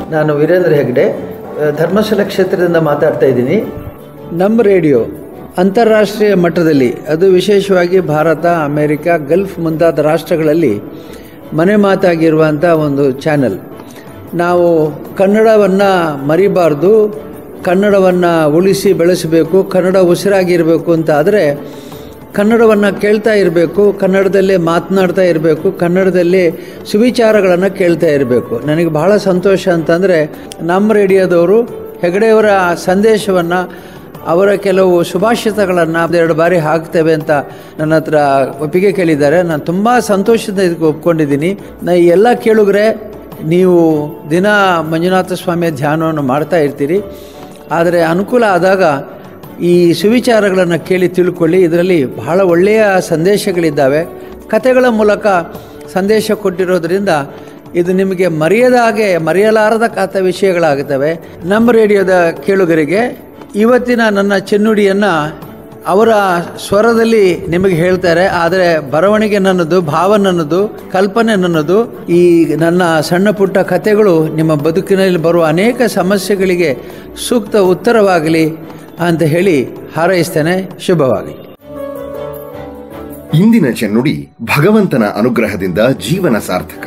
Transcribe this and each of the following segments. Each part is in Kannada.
ನಾನು ವೀರೇಂದ್ರ ಹೆಗ್ಡೆ, ಧರ್ಮಸ್ಥಳ ಕ್ಷೇತ್ರದಿಂದ ಮಾತಾಡ್ತಾ ಇದ್ದೀನಿ. ನಮ್ಮ ರೇಡಿಯೋ ಅಂತಾರಾಷ್ಟ್ರೀಯ ಮಟ್ಟದಲ್ಲಿ, ಅದು ವಿಶೇಷವಾಗಿ ಭಾರತ, ಅಮೇರಿಕ, ಗಲ್ಫ್ ಮುಂತಾದ ರಾಷ್ಟ್ರಗಳಲ್ಲಿ ಮನೆ ಮಾತಾಗಿರುವಂಥ ಒಂದು ಚಾನೆಲ್. ನಾವು ಕನ್ನಡವನ್ನು ಮರಿಬಾರ್ದು, ಕನ್ನಡವನ್ನು ಉಳಿಸಿ ಬೆಳೆಸಬೇಕು, ಕನ್ನಡ ಉಸಿರಾಗಿರಬೇಕು ಅಂತ ಆದರೆ ಕನ್ನಡವನ್ನು ಕೇಳ್ತಾ ಇರಬೇಕು, ಕನ್ನಡದಲ್ಲೇ ಮಾತನಾಡ್ತಾ ಇರಬೇಕು, ಕನ್ನಡದಲ್ಲಿ ಸುವಿಚಾರಗಳನ್ನು ಕೇಳ್ತಾ ಇರಬೇಕು. ನನಗೆ ಬಹಳ ಸಂತೋಷ ಅಂತಂದರೆ ನಮ್ಮ ರೇಡಿಯೋದವರು ಹೆಗಡೆಯವರ ಸಂದೇಶವನ್ನು, ಅವರ ಕೆಲವು ಸುಭಾಷಿತಗಳನ್ನು 2 ಬಾರಿ ಹಾಕ್ತೇವೆ ಅಂತ ನನ್ನ ಹತ್ರ ಒಪ್ಪಿಗೆ ಕೇಳಿದ್ದಾರೆ. ನಾನು ತುಂಬ ಸಂತೋಷದಿಂದ ಇದಕ್ಕೆ ಒಪ್ಕೊಂಡಿದ್ದೀನಿ. ಈ ಎಲ್ಲ ಕೇಳುಗರೆ, ನೀವು ದಿನ ಮಂಜುನಾಥ ಸ್ವಾಮಿಯ ಧ್ಯಾನವನ್ನು ಮಾಡ್ತಾ ಇರ್ತೀರಿ, ಆದರೆ ಅನುಕೂಲ ಆದಾಗ ಈ ಸುವಿಚಾರಗಳನ್ನು ಕೇಳಿ ತಿಳ್ಕೊಳ್ಳಿ. ಇದರಲ್ಲಿ ಬಹಳ ಒಳ್ಳೆಯ ಸಂದೇಶಗಳಿದ್ದಾವೆ. ಕಥೆಗಳ ಮೂಲಕ ಸಂದೇಶ ಕೊಟ್ಟಿರೋದ್ರಿಂದ ಇದು ನಿಮಗೆ ಮರೆಯಲಾರದ ಕಥೆ ವಿಷಯಗಳಾಗುತ್ತವೆ. ನಮ್ಮ ರೇಡಿಯೋದ ಕೇಳುಗರಿಗೆ ಇವತ್ತಿನ ನನ್ನ ಚೆನ್ನುಡಿಯನ್ನು ಅವರ ಸ್ವರದಲ್ಲಿ ನಿಮಗೆ ಹೇಳ್ತಾರೆ. ಆದರೆ ಬರವಣಿಗೆ ನನ್ನದು, ಭಾವ ನನ್ನದು, ಕಲ್ಪನೆ ನನ್ನದು. ಈ ನನ್ನ ಸಣ್ಣ ಪುಟ್ಟ ಕಥೆಗಳು ನಿಮ್ಮ ಬದುಕಿನಲ್ಲಿ ಬರುವ ಅನೇಕ ಸಮಸ್ಯೆಗಳಿಗೆ ಸೂಕ್ತ ಉತ್ತರವಾಗಲಿ ಅಂತ ಹೇಳಿ ಹಾರೈಸ್ತೇನೆ. ಶುಭವಾಗಲಿ. ಇಂದಿನ ಚೆನ್ನುಡಿ ಭಗವಂತನ ಅನುಗ್ರಹದಿಂದ ಜೀವನ ಸಾರ್ಥಕ.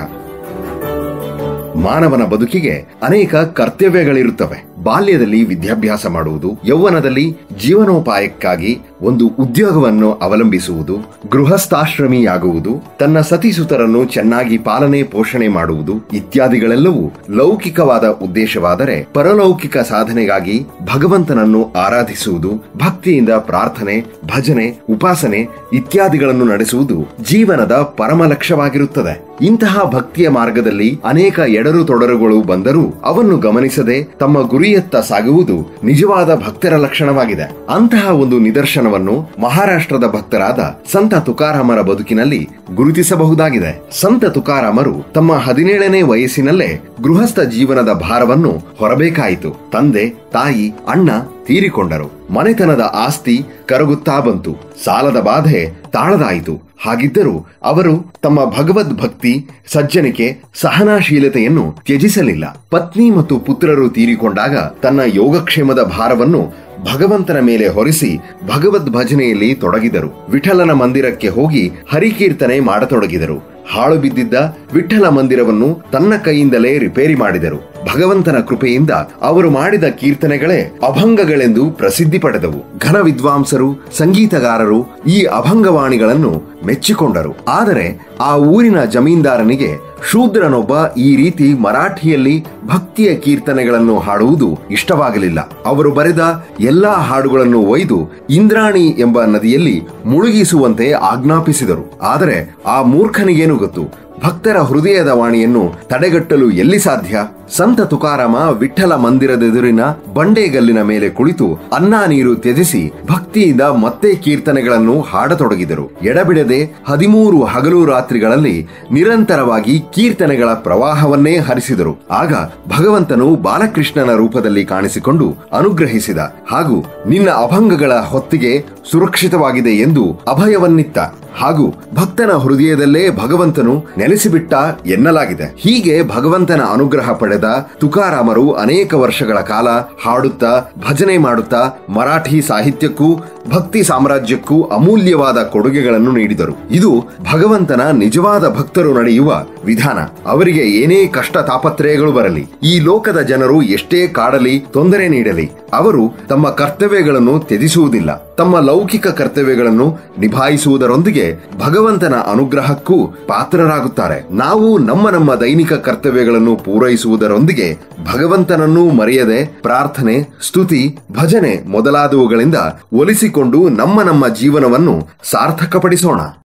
ಮಾನವನ ಬದುಕಿಗೆ ಅನೇಕ ಕರ್ತವ್ಯಗಳಿರುತ್ತವೆ. ಬಾಲ್ಯದಲ್ಲಿ ವಿದ್ಯಾಭ್ಯಾಸ ಮಾಡುವುದು, ಯೌವನದಲ್ಲಿ ಜೀವನೋಪಾಯಕ್ಕಾಗಿ ಒಂದು ಉದ್ಯೋಗವನ್ನು ಅವಲಂಬಿಸುವುದು, ಗೃಹಸ್ಥಾಶ್ರಮಿಯಾಗುವುದು, ತನ್ನ ಸತಿಸುತರನ್ನು ಚೆನ್ನಾಗಿ ಪಾಲನೆ ಪೋಷಣೆ ಮಾಡುವುದು ಇತ್ಯಾದಿಗಳೆಲ್ಲವೂ ಲೌಕಿಕವಾದ ಉದ್ದೇಶವಾದರೆ, ಪರಲೌಕಿಕ ಸಾಧನೆಗಾಗಿ ಭಗವಂತನನ್ನು ಆರಾಧಿಸುವುದು, ಭಕ್ತಿಯಿಂದ ಪ್ರಾರ್ಥನೆ, ಭಜನೆ, ಉಪಾಸನೆ ಇತ್ಯಾದಿಗಳನ್ನು ನಡೆಸುವುದು ಜೀವನದ ಪರಮ ಲಕ್ಷ್ಯವಾಗಿರುತ್ತದೆ. ಇಂತಹ ಭಕ್ತಿಯ ಮಾರ್ಗದಲ್ಲಿ ಅನೇಕ ಎಡರು ತೊಡರುಗಳು ಬಂದರೂ ಅವನ್ನು ಗಮನಿಸದೆ ತಮ್ಮ ಗುರಿಯತ್ತ ಸಾಗುವುದು ನಿಜವಾದ ಭಕ್ತರ ಲಕ್ಷಣವಾಗಿದೆ. ಅಂತಹ ಒಂದು ನಿದರ್ಶನವನ್ನು ಮಹಾರಾಷ್ಟ್ರದ ಭಕ್ತರಾದ ಸಂತ ತುಕಾರಾಮರ ಬದುಕಿನಲ್ಲಿ ಗುರುತಿಸಬಹುದಾಗಿದೆ. ಸಂತ ತುಕಾರಾಮರು ತಮ್ಮ 17ನೇ ವಯಸ್ಸಿನಲ್ಲೇ ಗೃಹಸ್ಥ ಜೀವನದ ಭಾರವನ್ನು ಹೊರಬೇಕಾಯಿತು. ತಂದೆ, ತಾಯಿ, ಅಣ್ಣ ತೀರಿಕೊಂಡರು. ಮನೆತನದ ಆಸ್ತಿ ಕರಗುತ್ತಾ ಬಂತು. ಸಾಲದ ಬಾಧೆ ತಾಳದಾಯಿತು. ಹಾಗಿದ್ದರೂ ಅವರು ತಮ್ಮ ಭಗವದ್ ಭಕ್ತಿ, ಸಜ್ಜನಿಕೆ, ಸಹನಾಶೀಲತೆಯನ್ನು ತ್ಯಜಿಸಲಿಲ್ಲ. ಪತ್ನಿ ಮತ್ತು ಪುತ್ರರು ತೀರಿಕೊಂಡಾಗ ತನ್ನ ಯೋಗಕ್ಷೇಮದ ಭಾರವನ್ನು ಭಗವಂತನ ಮೇಲೆ ಹೊರಿಸಿ ಭಗವದ್ ಭಜನೆಯಲ್ಲಿ ತೊಡಗಿದರು. ವಿಠಲನ ಮಂದಿರಕ್ಕೆ ಹೋಗಿ ಹರಿಕೀರ್ತನೆ ಮಾಡತೊಡಗಿದರು. ಹಾಳು ಬಿದ್ದಿದ್ದ ವಿಠಲ ಮಂದಿರವನ್ನು ತನ್ನ ಕೈಯಿಂದಲೇ ರಿಪೇರಿ ಮಾಡಿದರು. ಭಗವಂತನ ಕೃಪೆಯಿಂದ ಅವರು ಮಾಡಿದ ಕೀರ್ತನೆಗಳೇ ಅಭಂಗಗಳೆಂದು ಪ್ರಸಿದ್ಧಿ ಪಡೆದವು. ಘನ ವಿದ್ವಾಂಸರು, ಸಂಗೀತಗಾರರು ಈ ಅಭಂಗವಾಣಿಗಳನ್ನು ಮೆಚ್ಚಿಕೊಂಡರು. ಆದರೆ ಆ ಊರಿನ ಜಮೀನ್ದಾರನಿಗೆ ಶೂದ್ರನೊಬ್ಬ ಈ ರೀತಿ ಮರಾಠಿಯಲ್ಲಿ ಭಕ್ತಿಯ ಕೀರ್ತನೆಗಳನ್ನು ಹಾಡುವುದು ಇಷ್ಟವಾಗಲಿಲ್ಲ. ಅವರು ಬರೆದ ಎಲ್ಲಾ ಹಾಡುಗಳನ್ನು ಒಯ್ದು ಇಂದ್ರಾಣಿ ಎಂಬ ನದಿಯಲ್ಲಿ ಮುಳುಗಿಸುವಂತೆ ಆಜ್ಞಾಪಿಸಿದರು. ಆದರೆ ಆ ಮೂರ್ಖನಿಗೇನು ಗೊತ್ತು, ಭಕ್ತರ ಹೃದಯದ ವಾಣಿಯನ್ನು ತಡೆಗಟ್ಟಲು ಎಲ್ಲಿ ಸಾಧ್ಯ? ಸಂತ ತುಕಾರಾಮ ವಿಠಲ ಮಂದಿರದೆದುರಿನ ಬಂಡೆಗಲ್ಲಿನ ಮೇಲೆ ಕುಳಿತು ಅನ್ನ ನೀರು ತ್ಯಜಿಸಿ ಭಕ್ತಿಯಿಂದ ಮತ್ತೆ ಕೀರ್ತನೆಗಳನ್ನು ಹಾಡತೊಡಗಿದರು. ಎಡಬಿಡದೆ 13 ಹಗಲು ರಾತ್ರಿಗಳಲ್ಲಿ ನಿರಂತರವಾಗಿ ಕೀರ್ತನೆಗಳ ಪ್ರವಾಹವನ್ನೇ ಹರಿಸಿದರು. ಆಗ ಭಗವಂತನು ಬಾಲಕೃಷ್ಣನ ರೂಪದಲ್ಲಿ ಕಾಣಿಸಿಕೊಂಡು ಅನುಗ್ರಹಿಸಿದ ಹಾಗೂ ನಿನ್ನ ಅಭಂಗಗಳ ಹೊತ್ತಿಗೆ ಸುರಕ್ಷಿತವಾಗಿದೆ ಎಂದು ಅಭಯವನ್ನಿತ್ತ. ಹಾಗೂ ಭಕ್ತನ ಹೃದಯದಲ್ಲೇ ಭಗವಂತನು ನೆಲೆಸಿಬಿಟ್ಟ ಎನ್ನಲಾಗಿದೆ. ಹೀಗೆ ಭಗವಂತನ ಅನುಗ್ರಹ ಪಡೆದ ತುಕಾರಾಮರು ಅನೇಕ ವರ್ಷಗಳ ಕಾಲ ಹಾಡುತ್ತಾ, ಭಜನೆ ಮಾಡುತ್ತಾ ಮರಾಠಿ ಸಾಹಿತ್ಯಕ್ಕೂ ಭಕ್ತಿ ಸಾಮ್ರಾಜ್ಯಕ್ಕೂ ಅಮೂಲ್ಯವಾದ ಕೊಡುಗೆಗಳನ್ನು ನೀಡಿದರು. ಇದು ಭಗವಂತನ ನಿಜವಾದ ಭಕ್ತರು ನಡೆಯುವ ವಿಧಾನ. ಅವರಿಗೆ ಏನೇ ಕಷ್ಟ ತಾಪತ್ರಯಗಳು ಬರಲಿ, ಈ ಲೋಕದ ಜನರು ಎಷ್ಟೇ ಕಾಡಲಿ, ತೊಂದರೆ ನೀಡಲಿ, ಅವರು ತಮ್ಮ ಕರ್ತವ್ಯಗಳನ್ನು ತ್ಯಜಿಸುವುದಿಲ್ಲ. ತಮ್ಮ ಲೌಕಿಕ ಕರ್ತವ್ಯಗಳನ್ನು ನಿಭಾಯಿಸುವುದರೊಂದಿಗೆ ಭಗವಂತನ ಅನುಗ್ರಹಕ್ಕೂ ಪಾತ್ರರಾಗುತ್ತಾರೆ. ನಾವು ನಮ್ಮ ದೈನಿಕ ಕರ್ತವ್ಯಗಳನ್ನು ಪೂರೈಸುವುದರೊಂದಿಗೆ ಭಗವಂತನನ್ನೂ ಮರೆಯದೆ ಪ್ರಾರ್ಥನೆ, ಸ್ತುತಿ, ಭಜನೆ ಮೊದಲಾದವುಗಳಿಂದ ಒಲಿಸಿಕೊಂಡು ನಮ್ಮ ಜೀವನವನ್ನು ಸಾರ್ಥಕಪಡಿಸೋಣ.